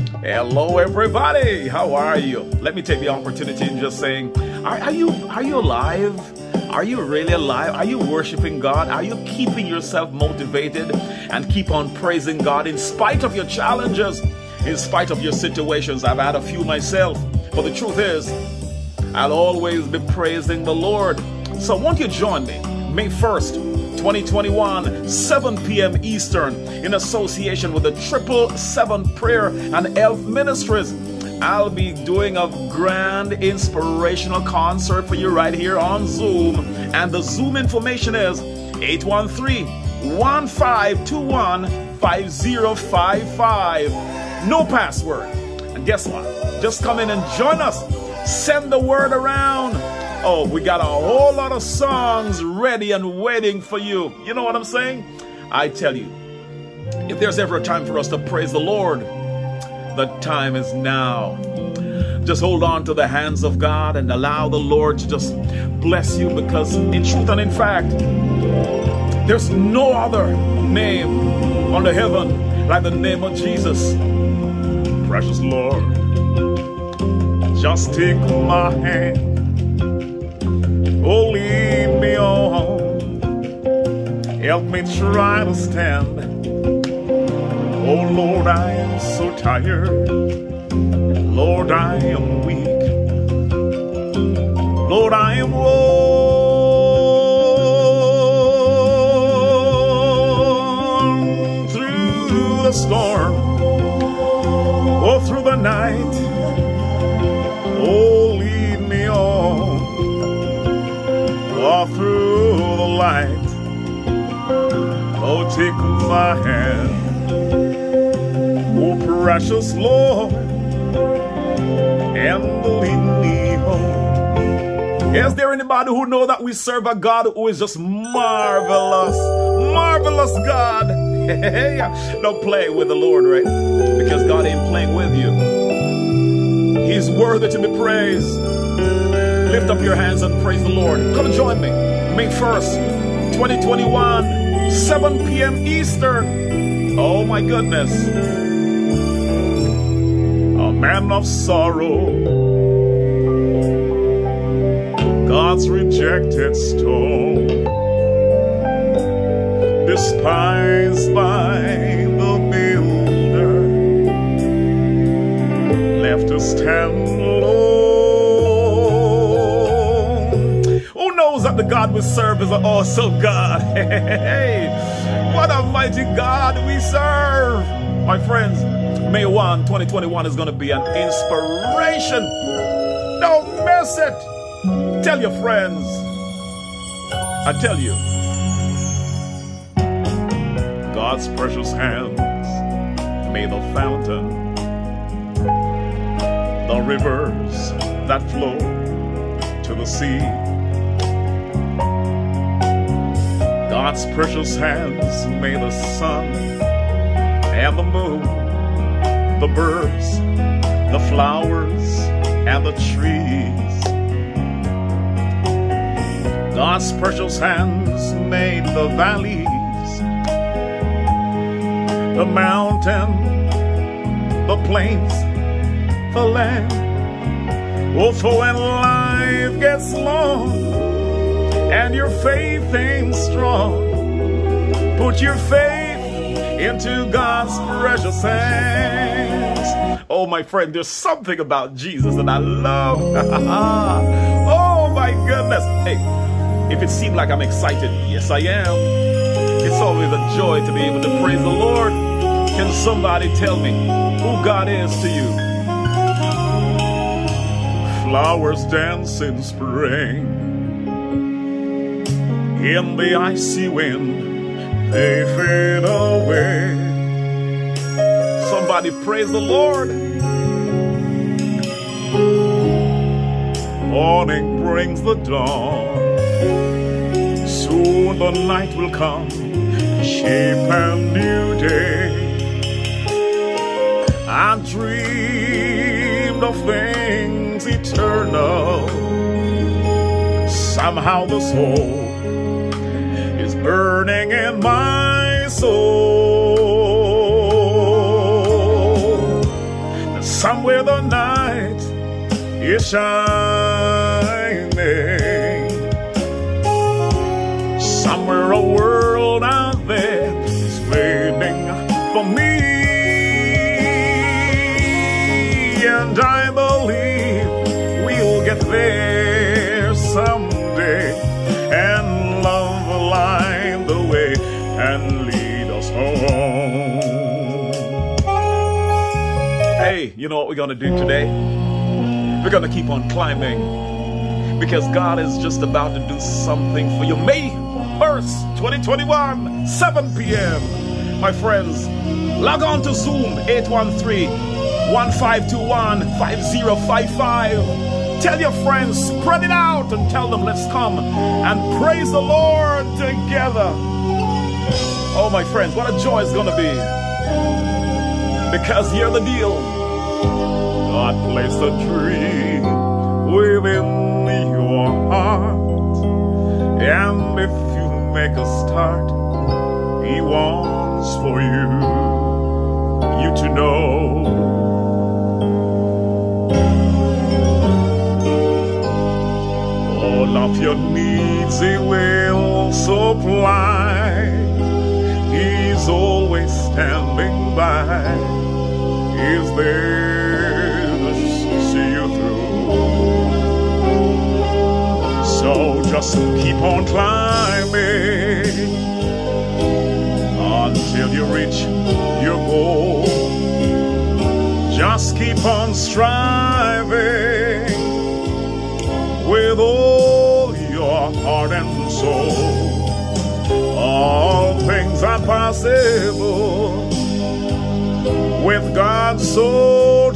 Hello, everybody. How are you? Let me take the opportunity and just saying, are you alive? Are you really alive? Are you worshiping God? Are you keeping yourself motivated and keep on praising God in spite of your challenges, in spite of your situations? I've had a few myself, but the truth is, I'll always be praising the Lord. So won't you join me May 1st, 2021, 7 p.m. Eastern, in association with the 777 Prayer and Health Ministries. I'll be doing a grand inspirational concert for you right here on Zoom. And the Zoom information is 813-1521-5055. No password. And guess what? Just come in and join us. Send the word around. Oh, we got a whole lot of songs ready and waiting for you. You know what I'm saying? I tell you, if there's ever a time for us to praise the Lord, the time is now. Just hold on to the hands of God and allow the Lord to just bless you, because in truth and in fact, there's no other name under heaven like the name of Jesus. Precious Lord, just take my hand. Oh, lead me on. Help me try to stand. Oh, Lord, I am so tired. Lord, I am weak. Lord, I am worn through the storm, or through the night. Oh, lead me on, or through the light. Oh, take my hand. Oh, precious Lord, and lead me home. Is there anybody who know that we serve a God who is just marvelous? Marvelous God. Don't play with the Lord, right? Because God ain't playing with you. He's worthy to be praised. Lift up your hands and praise the Lord. Come join me. May 1st, 2021, 7 p.m. Eastern. Oh my goodness. A man of sorrow, God's rejected stone, despised by the builder, left to stand alone. Who knows that the God we serve is an awesome God? Hey, what a mighty God we serve. My friends, May 1, 2021 is going to be an inspiration. Don't miss it. Tell your friends. I tell you, God's precious hands made the fountain, the rivers that flow to the sea. God's precious hands made the sun and the moon, the birds, the flowers, and the trees. God's precious hands made the valleys, the mountain, the plains, the land. Oh, for when life gets long and your faith ain't strong, put your faith into God's precious hands. Oh, my friend, there's something about Jesus that I love. Oh, my goodness. Hey, if it seemed like I'm excited, yes, I am. It's always a joy to be able to praise the Lord. Can somebody tell me who God is to you? Flowers dance in spring, in the icy wind they fade away. Somebody praise the Lord. Morning brings the dawn, soon the night will come, shape a new day. I dreamed of things eternal. Somehow the soul is burning in my soul. Somewhere the night is shining. Somewhere a world out there is waiting for me. And I believe we'll get there someday, and love will light the way and lead us home. Hey, you know what we're gonna do today? We're gonna keep on climbing, because God is just about to do something for you. May 1st, 2021, 7 p.m. My friends, log on to Zoom, 813-1521-5055. Tell your friends, spread it out, and tell them, let's come and praise the Lord together. Oh, my friends, what a joy it's gonna be. Because here's the deal. God placed a dream within your heart, and if you make a start, He wants for you to know. All of your needs He will supply. He's always standing by. He's there to see you through. So just keep on climbing until you reach your goal. Just keep on striving with all your heart and soul. All things are possible with God so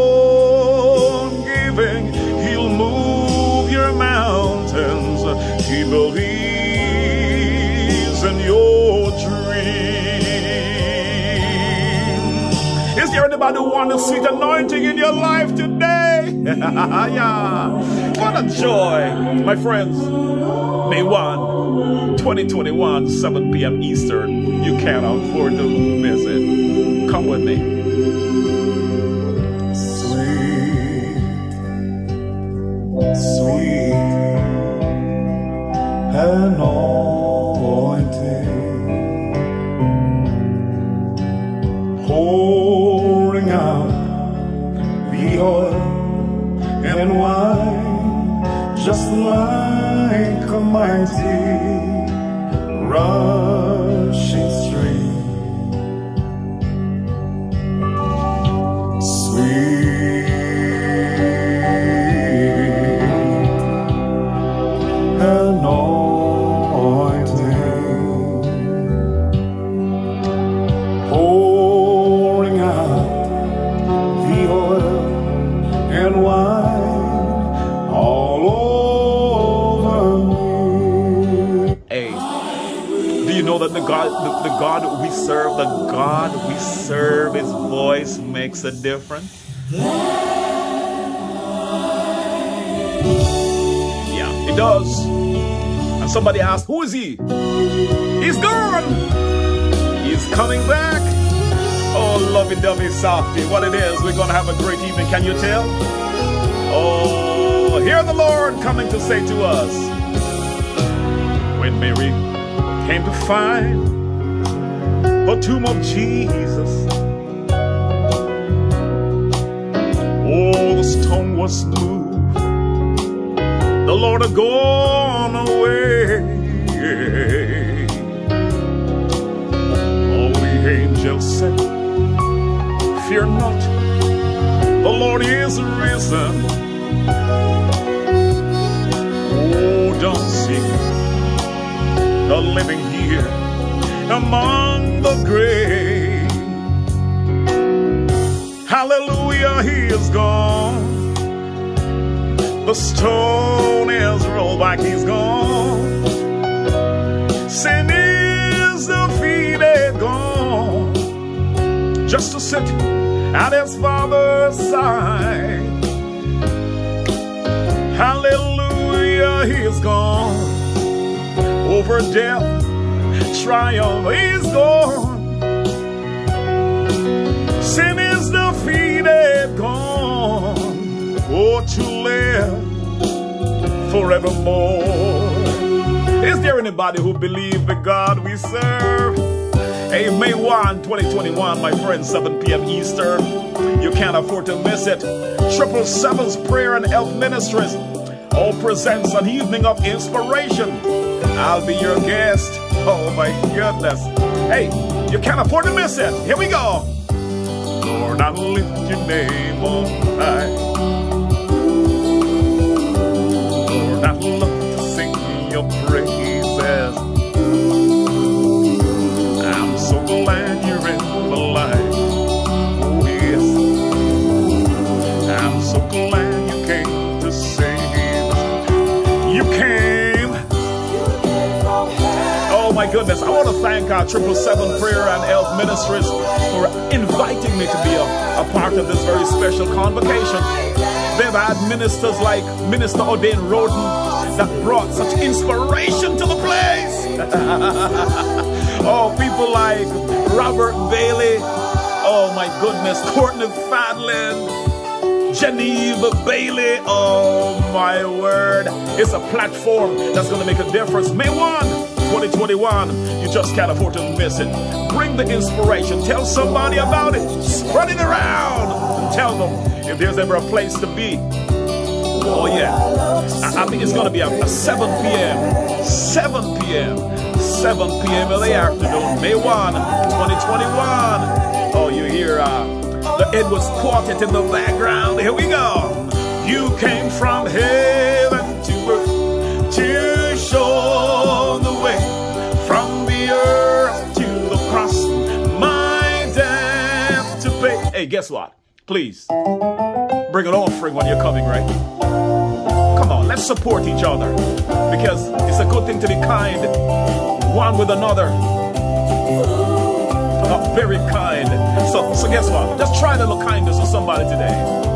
giving. He'll move your mountains. He believes in your dream. Is there anybody who wants a sweet anointing in your life today? Yeah. What a joy, my friends. May 1, 2021, 7 p.m. Eastern. You can't afford to miss it. Come with me. Sweet, sweet anointing, pouring out the oil and wine, just like a mighty rushing stream. The God we serve, His voice makes a difference. Yeah, it does. And somebody asked, who is He? He's gone. He's coming back. Oh, lovey-dovey softy, what it is. We're going to have a great evening. Can you tell? Oh, hear the Lord coming to say to us, when Mary came to find the tomb of Jesus, oh, the stone was moved, the Lord had gone away. Oh, the angel said, fear not, the Lord is risen. Oh, don't seek the living here among the grave. Hallelujah, He is gone. The stone is rolled back, He's gone. Sin is defeated, gone, just to sit at His Father's side. Hallelujah, He is gone. Over death, triumph is gone. Sin is defeated, gone. to live forevermore. Is there anybody who believes the God we serve? Hey, May 1, 2021, my friends, 7 p.m. Eastern. You can't afford to miss it. 777's Prayer and Health Ministries all presents an evening of inspiration. I'll be your guest. Oh my goodness. Hey, you can't afford to miss it. Here we go. Lord, I lift your name on high. Lord, I love to sing your praises. I'm so glad you're in my life. Oh yes. I'm so glad you came to save. You came. Oh my goodness. I want to thank our 777 Prayer and Health Ministries for inviting me to be a part of this very special convocation. They've had ministers like Minister Odin Roden that brought such inspiration to the place. Oh, people like Robert Bailey. Oh my goodness, Courtney Fadlin, Geneva Bailey. Oh my word. It's a platform that's going to make a difference. May 1, 2021. You just can't afford to miss it. Bring the inspiration. Tell somebody about it. Spread it around. And tell them if there's ever a place to be. Oh yeah. I think it's going to be a 7 p.m. 7 p.m. 7 p.m. in the afternoon. May 1, 2021. Oh, you hear the Edwards Quartet in the background. Here we go. You came from heaven to earth to show the way, from the earth to the cross, my debt to pay. Hey, guess what? Please bring an offering when you're coming, right? Come on, let's support each other, because it's a good thing to be kind one with another. Very kind. So guess what? Just try a little kindness to somebody today.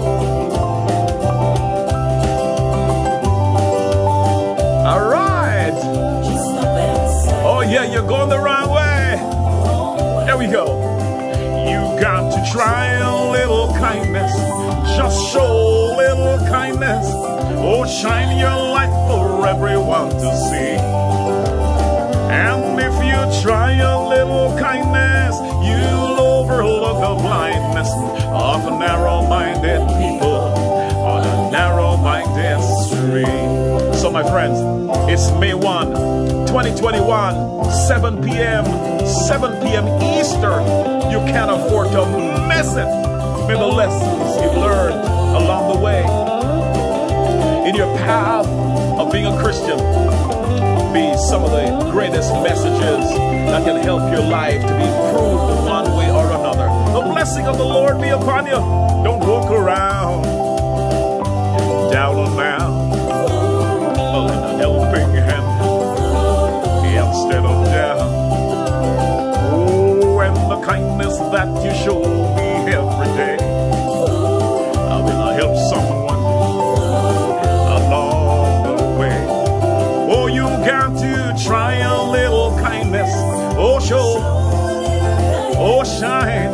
All right. Oh yeah, you're going the wrong way. There we go. You got to try a little kindness. Just show a little kindness. Oh, shine your light for everyone to see. And if you try a little kindness, you'll overlook the blindness of narrow-minded people on a narrow-minded street. So my friends, it's May 1, 2021, 7 p.m. Eastern. You can't afford to miss it. May the lessons you've learned along the way in your path of being a Christian be some of the greatest messages that can help your life to be improved one way or another. The blessing of the Lord be upon you. Don't walk around down and out, but in a helping hand instead of down. Oh, and the kindness that you show me every day, I will help someone along the way. Oh, you got to try a little kindness. Oh, show. Oh, shine.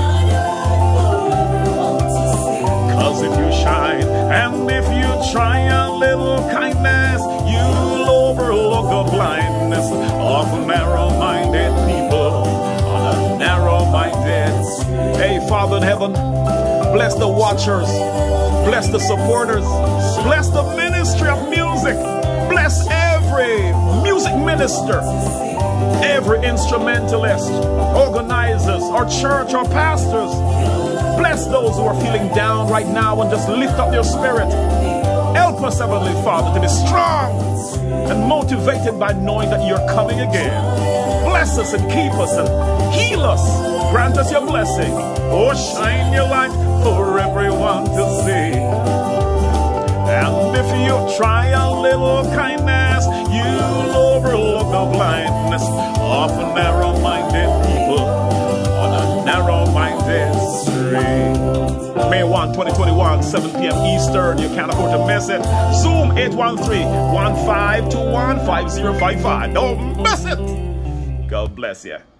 Cause if you shine and if you try a little kindness, you'll overlook the blindness of narrow-minded people on a narrow-minded. Hey, Father in heaven, bless the watchers, bless the supporters, bless the ministry of music, bless every music minister, every instrumentalist, organizers, or church or pastors. Bless those who are feeling down right now and just lift up their spirit. Help us, Heavenly Father, to be strong and motivated by knowing that you're coming again. Bless us and keep us and heal us. Grant us your blessing. Oh, shine your light for everyone to see. And if you try a little kindness, you'll overlook the blindness of narrow-minded people on a narrow-minded street. May 1, 2021, 7 p.m. Eastern. You can't afford to miss it. Zoom 813-1521-5055. Don't miss it. God bless you.